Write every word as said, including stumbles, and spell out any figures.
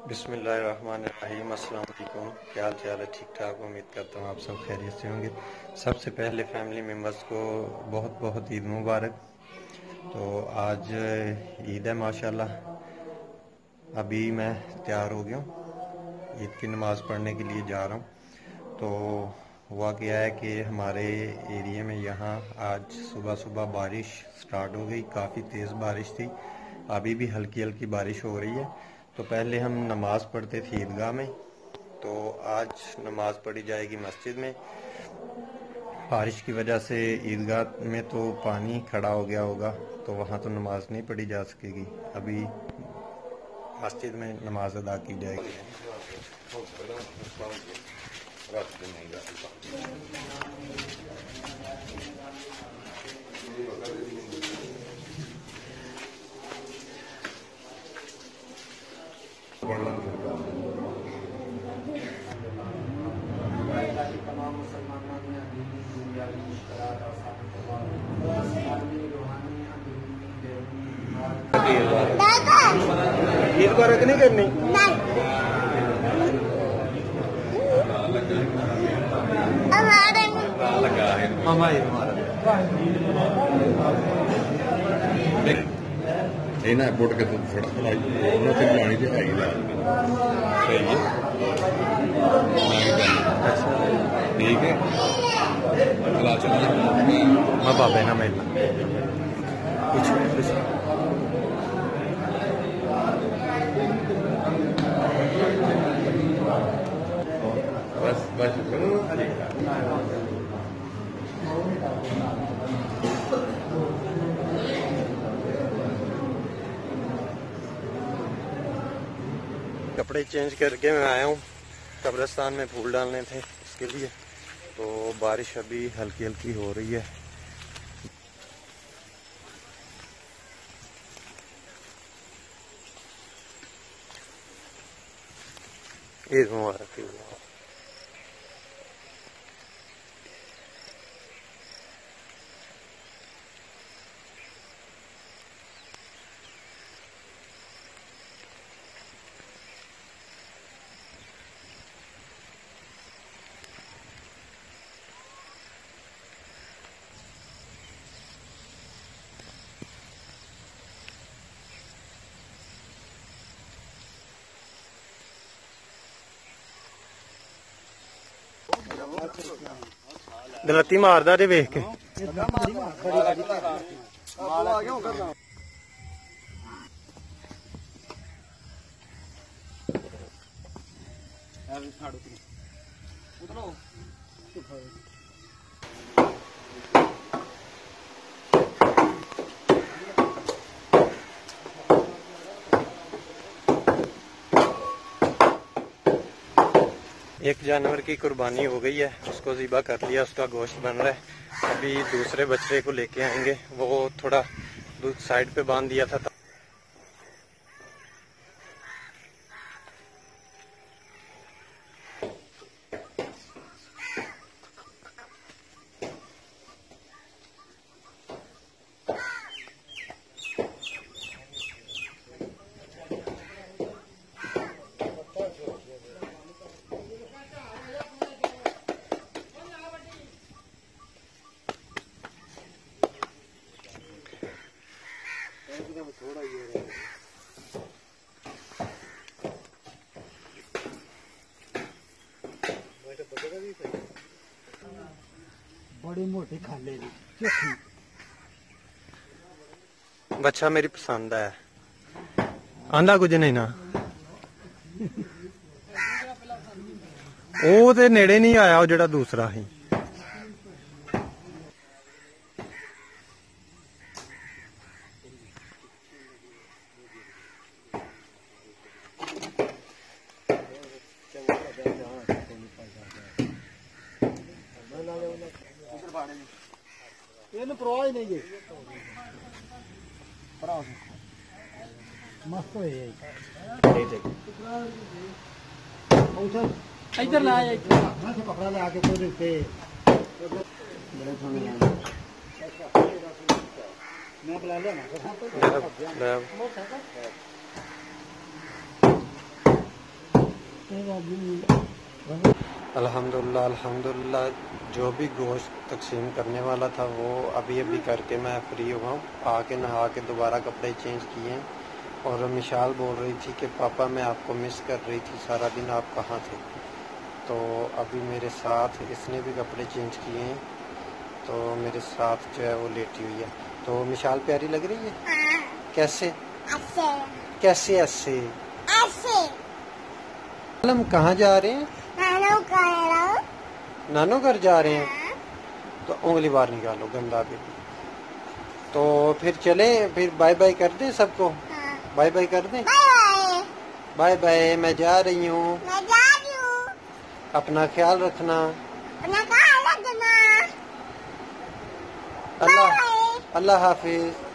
बिस्मिल्लाहिर्रहमानिर्रहीम। अस्सलाम वालेकुम। क्या हाल चाल है? ठीक ठाक। उम्मीद करता हूँ आप सब खैरियत से होंगे। सबसे पहले फैमिली मेम्बर्स को बहुत बहुत ईद मुबारक। तो आज ईद है माशाल्लाह। अभी मैं तैयार हो गया हूँ, ईद की नमाज़ पढ़ने के लिए जा रहा हूँ। तो हुआ क्या है कि हमारे एरिया में यहाँ आज सुबह सुबह बारिश स्टार्ट हो गई। काफ़ी तेज़ बारिश थी, अभी भी हल्की हल्की बारिश हो रही है। तो पहले हम नमाज़ पढ़ते थे ईदगाह में, तो आज नमाज़ पढ़ी जाएगी मस्जिद में। बारिश की वजह से ईदगाह में तो पानी खड़ा हो गया होगा, तो वहाँ तो नमाज़ नहीं पढ़ी जा सकेगी। अभी मस्जिद में नमाज अदा की जाएगी। तमाम मुसलमानों ने दीनी दुनियावी मुश्किलात आसान ईद मुबारक नहीं करनी। मामा ईद मुबारक। ਇਹਨਾਂ ਬੁੱਟ ਕੇ ਤੂੰ ਥੋੜਾ ਖਲਾਈ ਉਹਨਾਂ ਤੇ ਲਾਣੀ ਤੇ ਹੈਗੀ ਲਾ ਸਹੀ ਹੈ ठीक है चला चला मैं बाबे ना मैं कुछ बस बस कपड़े चेंज करके मैं आया हूँ। कब्रिस्तान में फूल डालने थे, उसके लिए। तो बारिश अभी हल्की हल्की हो रही है। ईद मुबारक। गलती मारदा जे वेख के एक जानवर की कुर्बानी हो गई है, उसको ज़िबा कर लिया, उसका गोश्त बन रहा है। अभी दूसरे बछड़े को लेके आएंगे, वो थोड़ा दूध साइड पे बांध दिया था। थोड़ा ये बड़ी मोटी खाले बच्चा मेरी पसंद है। आंदा कुछ नहीं ना, वो ते नेड़े नहीं आया, वो जेड़ा दूसरा ही। परवाह नहीं है, मस्त है इधर ला कपड़ा ले आके कोई देते मैं बुला लिया ना। अल्हम्दुलिल्लाह अल्हम्दुलिल्लाह जो भी गोश्त तकसीम करने वाला था वो अभी अभी करके मैं फ्री हुआ हूँ। आके नहा के दोबारा कपड़े चेंज किए हैं। और मिशाल बोल रही थी कि पापा मैं आपको मिस कर रही थी, सारा दिन आप कहाँ थे। तो अभी मेरे साथ इसने भी कपड़े चेंज किए हैं, तो मेरे साथ जो है वो लेटी हुई है। तो मिशाल प्यारी लग रही है? कैसे ऐसे कैसे ऐसे ऐसे हम कहाँ जा रहे हैं? नानो करो नानो घर जा रहे हैं। तो उंगली बाहर निकालो, गंदा भी। तो फिर चले, फिर बाय बाय कर दें सबको। बाय बाय कर दें। बाय बाय बाय, मैं जा रही हूँ। मैं जा रही हूँ। अपना ख्याल रखना। अपना ख्याल रखना। अल्लाह अल्लाह हाफिज।